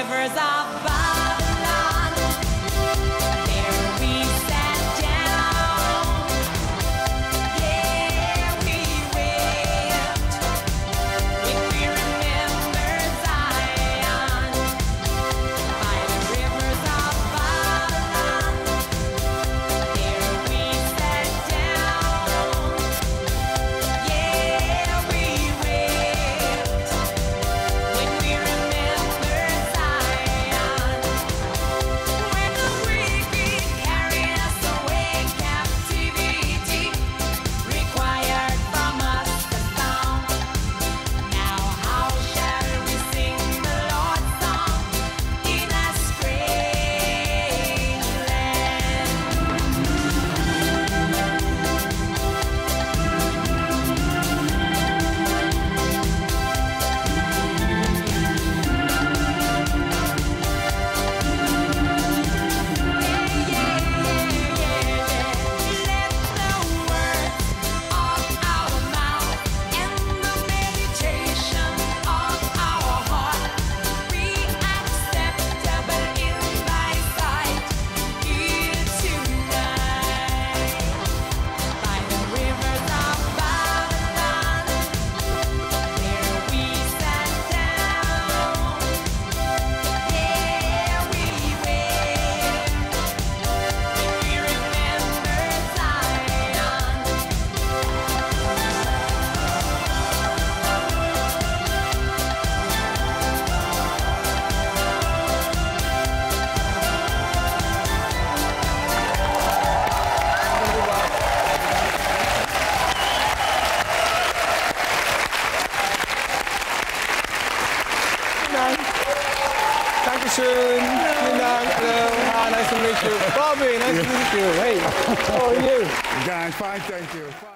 rivers of Babylon, there we sat down. Yeah, we wept when we remembered Zion. By the rivers of Babylon, there we sat down. Yeah, we wept when we remembered Zion. When the wicked carried us away, captivity required from us the song. Now how shall we sing the Lord's song in a strange land? Let the words of our mouth and the meditation of our heart be acceptable in thy sight here tonight. By the rivers of Babylon, there we sat down. Yeah, we wept when we remembered Zion. Dankeschön. Vielen Dank. Nice to meet you. Bobby, nice to meet you. Hey, how are you? Guys, fine, thank you.